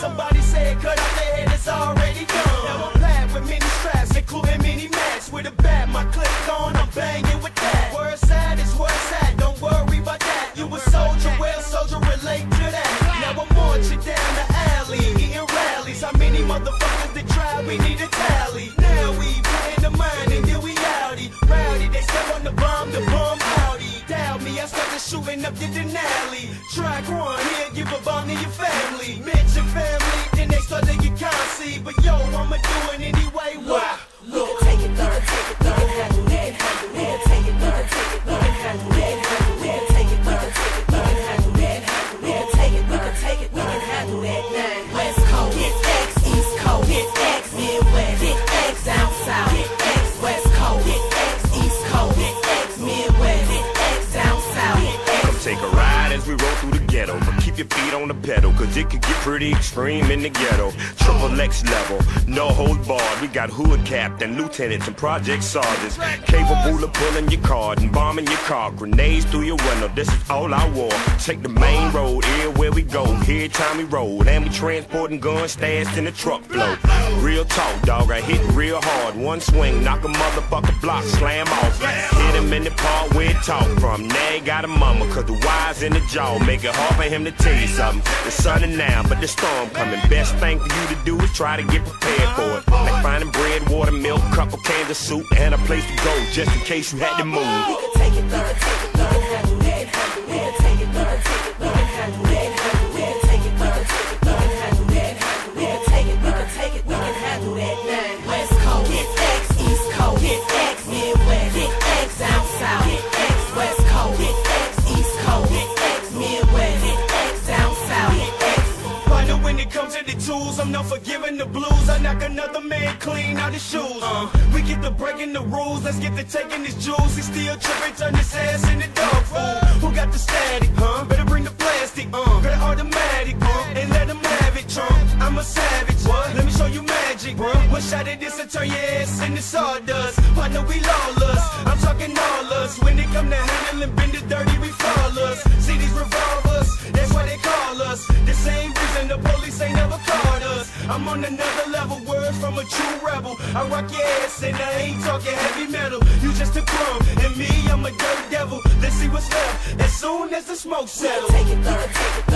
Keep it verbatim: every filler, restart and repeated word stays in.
somebody said cut out their head, it's already done. Now I'm packed with many straps, including mini mats. With a bat, my clip on, I'm banging with that. Word sad is word sad, don't worry about that. You a soldier, well soldier, relate to that. Now I'm marching down the alley, eating rallies. How many motherfuckers that try, we need a tally. Now we put in the mind and then we outie. Rowdy, they step on the bomb, the bomb outie. Doubt me, I started shooting up the Denali. Try growing here, give a bomb to your family. Mention family, then they start to get concy. But yo, I'ma do it anyway, why? Look, we can take it, we can take it, we can handle it, handle it. We can take it, we can take it, we can handle it, handle it. We can take it, we can take it, we can handle it, handle it. We can take it, we can take it, we can handle it. Now, West Coast, get X, East Coast, get X, Midwest, get X, down south, get X, West Coast, get X, East Coast, get X, Midwest, get X, down south, get X. Come take a ride as we roll through the ghetto, but keep your feet on the pedal, cause it could get pretty extreme in the ghetto. Triple X level, no hold barred. We got hood captain, lieutenants, and project sergeants capable of pulling your card and bombing your car. Grenades through your window, this is all I wore. Take the main road, everywhere we go. Here time we roll, and we transporting guns stashed in the truck flow. Real talk, dog, I hit real hard. One swing, knock a motherfucker block, slam off. Hit him in the part where it talk from. Now he got a mama, cause the wires in the jaw make it hard for him to tell you something. It's sunny now, but the storm coming. Best thing for you to do is try to get prepared for it. Like finding bread, water, milk, couple cans of soup, and a place to go just in case you had to move. We can take it, we can take it, we can handle it, handle it. We can take it, we can take it, we can handle it, handle it. We can take it, we can take it, we can handle it, handle it. We can take it, we can take it, we can handle it. Now, West Coast, get X, East Coast, get X, Midwest, get X, down south, get X, West Coast, get X, East Coast, get X, Midwest, get X, down south, get X. Partner, when it comes to the tools, I'm not forgiving the blues. I knock another man clean out his shoes. Uh, we get to breaking the rules, let's get to taking his jewels. He still tripping, turn his ass into dog food. Who got the static, huh? Better bring the plastic, uh, better automatic, uh, and let him have it, Trump. I'm a savage, what? Let me show you magic, bro. One shot at this and turn your ass into sawdust. Partner, we lawless, I'm talking all us. When it come to handling benders dirty, we flawless. See these revolvers, that's why they call us. The same reason the police ain't never caught us. I'm on another level, words from a true rebel. I rock your ass and I ain't talking heavy metal. You just a crumb, and me, I'm a dirt devil. Let's see what's left as soon as the smoke settles. We can take it, we can take it.